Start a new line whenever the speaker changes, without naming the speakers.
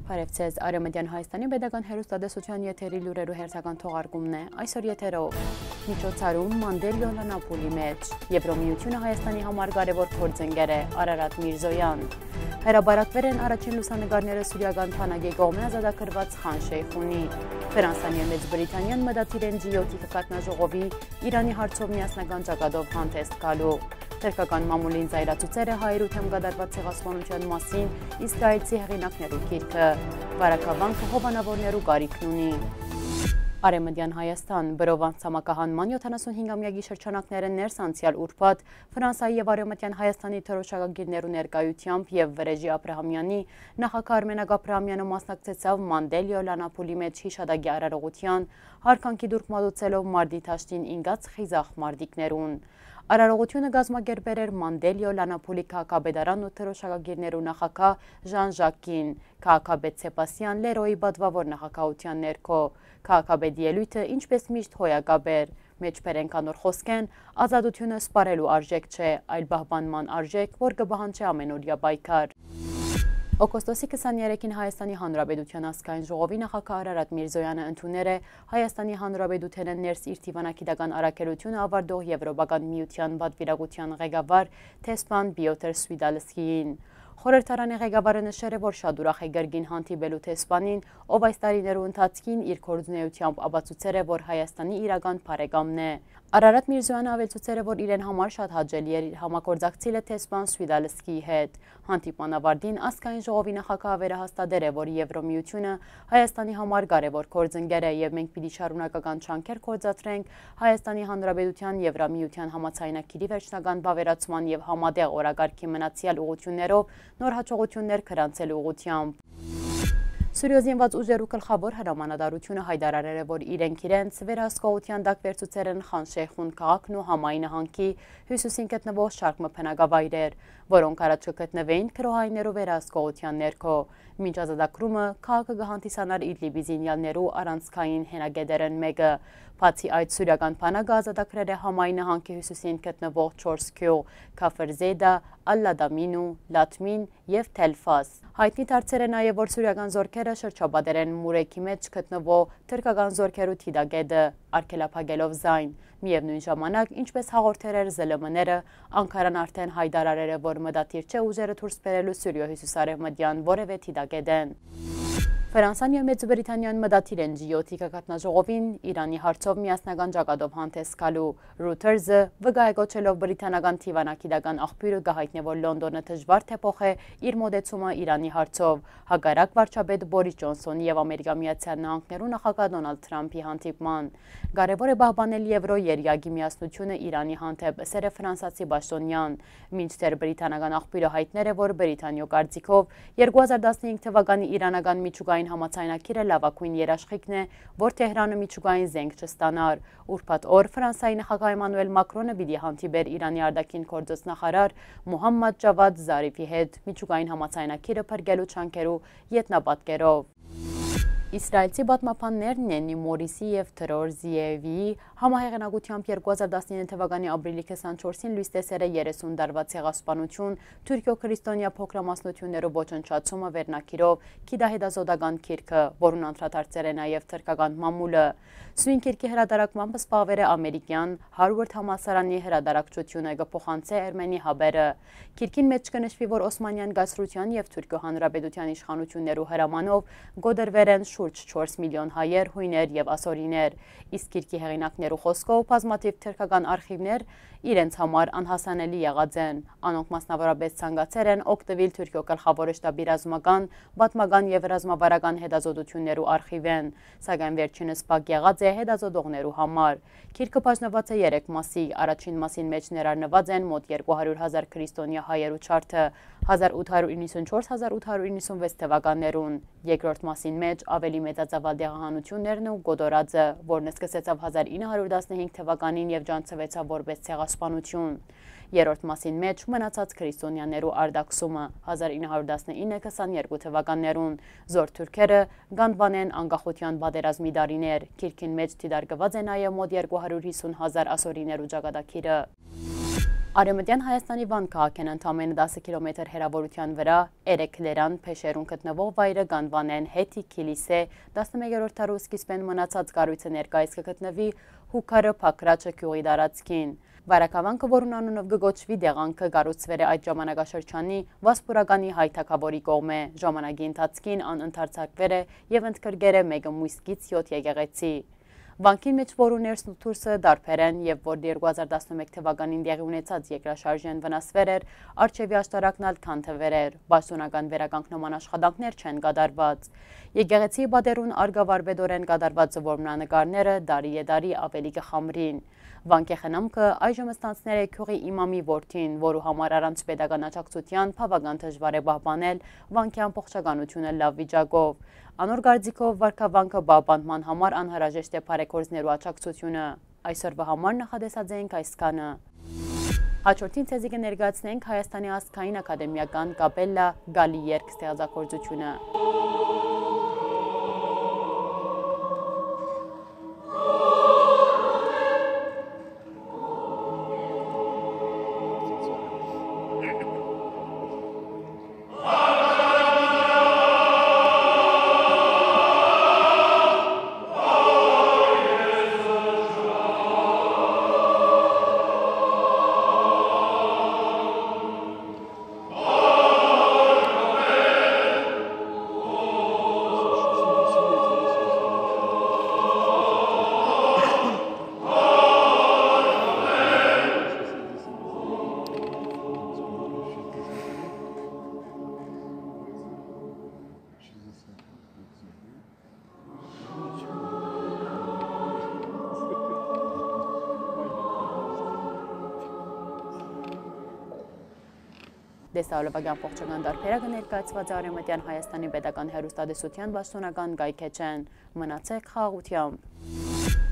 Բարևձեզ, Արևմտյան Հայաստանի Պետական հեռուստատեսության եթերի լուրերու հերթական թողարկումն է։ Այսօր եթերով միջոցառում Մանդելիո Լանապոլի մեջ Եվրոմիությունը Հայաստանի համար կարևոր փորձընկեր է Արարատ Միրզոյան։ Հրաբարակվել են առաջին լուսանկարները սուրիական բանակի կողմից ազատագրված Խան Շեյխունի։ Ֆրանսիան և Մեծ Բրիտանիան մտադիր են G7 կազմակերպողի Իրանի հարցով միասնական ճակատով հանդես գալու։ Թուրքական մամուլին զայրացուցել է հայերու թեմ կատարված ցեղասպանության մասին իսրայելցի հեղինակներու գիրքը։ Վարակավանքը հովանավորներու կարիքն ունի։ Արևմտյան Հայաստան բրովանց ցամաքահանման 75-ամյակի շրջանակները ներս անցյալ ուրբաթ Ֆրանսիայի և Արևմտյան Հայաստանի թռչակագիրներու ներկայությամբ և Վրեժի Աբրահամյանի նախագահ Արմենակ Աբրահամյանը մասնակցեցավ Մանդելիո Լանապոլի մեջ հիշադակի արարողության հարկանքի դուրք մատուցելով մարտի դաշտին ինգած խիզախ մարտիկներուն։ Արարողությունը կազմակերպել էր Մանդելիո Լանապոլի քաղաքապետարանն ու թռչակագիրներու նախագահ Ժան-Ժակին, քաղաքապետ Սեբաստիան Լերոյի պատվավոր նախագահության ներքո։ Քաղաքապետի ելույթը ինչպես միշտ հոյակապ էր, մեջբերենք անոր խոսքեն, ազատությունը սպարելու արժեք չէ, այլ պահպանման արժեք, որ կպահանջի ամենօրյա պայքար։ Օգոստոսի 23-ին Հայաստանի Հանրապետության ազգային ժողովի նախագահ Արարատ Միրզոյանը ընդունել է Հայաստանի Հանրապետութենը ներս իր դիվանագիտական առաքելությունը ավարտող Եվրոպական միության պատվիրակության ղեկավար Թեսպան Պիոտր Սվիդալսկիին։ Խորհրդարանի ղեկավարը նշել է, որ շատ ուրախ է գերգին հանդիպելու Թեսպանին, ով այս տարիներու ընթացքին իր գործունեությամբ ապացուցել է, որ Հայաստանի իրական բարեկամն է։ Արարատ Միրզոյանը ավելցուցել է, որ իրեն համար շատ հաճելի էր համագործակցելը Թեսպան Սվիդալսկիի հետ։ Հանդիպման ավարտին ազգային ժողովի նախագահը վերահաստատել է, որ Եվրոմիությունը Հայաստանի համար կարևոր գործընկեր է և մենք պիտի շարունակական ջանքեր գործադրենք Հայաստանի Հանրապետության Եվրամիության համաձայնագիրի վերջնական վավերացման և համատեղ օրակարգի մնացյալ ուղղություններով նոր հաջողություններ գրանցելու ուղղությամբ։ Սուրիոյ զինված ուժերու գլխավոր հրամանատարությունը հայտարարել է, որ իրենց վերահսկողության տակ վերցուցել են Խան Շեյխուն քաղաքն ու համայի նահանգի հյուսիսին գտնվող շարք մփնագավայրեր, որոնք առաջ կգտնվեին քրոհայիներու վերահսկողության ներքո։ Մինչ ազատագրումը քաղաքը կհանդիսանար Իդլիբի զինյալներու առանցքային հենագետերն մեկը։ Բացի այդ, սուրիական բանակը ազատագրել է համայի նահանգի հյուսիսին գտնվող 4 գյուղ՝ Քաֆր Զեյդա, Ալ-Լադամին, Լատմին և Թելֆաս։ Հայտնի դարձել է նաև, որ սուրիական զորքերը շրջապատել են Մուրեքի մեջ գտնվող թուրքական զորքերու թիդագետը, արգելափակելով զայն։ Միևնույն ժամանակ, ինչպես հաղորդել էր ԶԼՄ-ները, Անկարան արդեն հայտարարել է, որ մտադիր չէ ուժերը դուրս բերելու Սուրիոյ հյուսիսարևմտյան որևէ թիդագետեն։ Ֆրանսիան և Մեծ Բրիտանիան մտադիր են G7 կազմակերպողին Իրանի հարցով միասնական ճակատով հանդես գալու։ Reuters-ը վկայակոչելով բրիտանական դիվանագիտական աղբյուրը կհայտնի, որ Լոնդոնը դժվար թե փոխե իր մոտեցումը Իրանի հարցով, հակառակ վարչապետ Բորիս Ջոնսոնի և Ամերիկա Միացյալ Նահանգներու նախագահ Դոնալդ Թրամփի հանդիպման։ Կարևոր է պահպանել եվրո երյակի միասնությունը Իրանի հանդեպ, ըսել է ֆրանսիացի պաշտոնյան, մինչդեռ բրիտանական աղբյուրը հայտնել է, որ Բրիտանիո կարծիքով 2015 թվականի իրանական միջուկային համաձայնագիրը լավագույն երաշխիքն է, որ Թեհրանը միջուկային զենք չստանար։ Ուրբաթ օր Ֆրանսիայի նախագահ Էմանուել Մակրոնը պիտի հանդիպեր Իրանի արտաքին գործոս նախարար Մոհամմադ Ջավադ Զարիֆի հետ միջուկային համաձայնագիրը փրկելու ջանքերու ետնապատկերով։ Իսրայելցի պատմաբաններ Նեննի Մորիսի և Թրոր Զիևիի համահեղինակությամբ 2019 թվականի ապրիլի 24-ին լույս տեսել է 30 տարվա ցեղասպանություն Թուրքիո քրիստոնյա փոքրամասնություններու ոչնչացումը վերնագիրով գիտահետազոտական գիրքը, որուն անդրադարձել է նաև թուրքական մամուլը։ Սույն գիրքի հրատարակմամբ զբաղվել է ամերիկյան Հարվարդ համալսարանի հրատարակչությունը կփոխանցե Էրմենի Հաբերը։ Գիրքին մեջ կնշվի, որ Օսմանյան կայսրության և Թուրքիո հանրապետության իշխանություններու հրամանով գոդրվել են շուրջ 4 միլիոն հայեր, հույներ և ասորիներ, իսկ գիրքի հեղինակներու խոսքով բազմաթիվ թուրքական արխիվներ իրենց համար անհասանելի եղած են։ Անոնք մասնավորապես ցանկացել են օգտվել Թուրքիո գլխավոր շտաբի ռազմական, պատմական և ռազմավարական հետազոտություններու արխիվեն, սակայն վերջինս փակ եղած է հետազոտողներու համար։ Գիրքը բաժնված է 3 մասի, առաջին մասին մեջ ներառնված են մոտ 200,000 քրիստոնյա հայերու չարթը 1894-1896 թվականներուն, երկրորդ մասին մեջ ավելի մեծածավալ դեղահանություններն ու գոտորածը, որն սկսեցավ 1915 թվականին և ջանցվեցավ որպես ցեղասպանություն։ Երրորդ մասին մեջ մնացած քրիստոնյաներու արտաքսումը 1919-22 թվականներուն, զոր թուրքերը գանվանեն անկախության պատերազմի տարիներ, գիրքին մեջ դիտարկված է նաև մոտ 250,000 ասորիներու ճակատագիրը։ Արևմտյան Հայաստանի Վան քաղաքեն ընդամենը 10 կիլոմետր հեռավորության վրա Էրեքլերան փեշերուն գտնվող վայրը գանվանեն հետի Քիլիսե 11-րդ դարու սկիզբեն մնացած կառույցը ներկայիս կգտնվի Հուքարը Փակրաչը գյուղի տարածքին։ Վարակավանքը, որուն անունով կգոչվի դեղանքը, կառուցվել է այդ ժամանակաշրջանի Վասպուրականի հայ թագավորի կողմէ։ Ժամանակի ընթացքին ան ընդարձակվել է եւ ընդգրկել է մեկը մույսկից 7 եկեղեցի։ Վանքի մեջ որուներս ու թուրսը դարբեր են եւ որ 2011 թվականին դեղի ունեցած երկրաշարժեն վնասվել էր, արչեւի աշտարակն ալ քանդվել էր, պաշտոնական վերականգնման աշխատանքներ չեն կատարված։ Եկեղեցի բادرուն արգավարվեդորեն կատարված զորմնանկարները դարի ավելի կխամրին։ Վանքի խնամքը այժմ ստանցներ է քյուղի իմամի որդին, որու համար առանց պետական աջակցության բավական դժվար է պահպանել վանքի ամբողջականությունը լավ վիճակով։ Անոր կարծիքով վարքավանքը պահպանման համար անհրաժեշտ է բարեգործներու աջակցությունը։ Այսօրվա համար նախադեсած ենք այսքանը։ Հաջորդին ցեզի կներկայացնենք Հայաստանի ազգային ակադեմիական կապելլա գալի երգ ստեղծագործությունը։ Դեսալովագյան փոխչական դարբերակը ներկայացված Արևմտյան Հայաստանի պետական հեռուստատեսության պաշտոնական կայքեջեն։ Մնացեք խաղաղությամբ։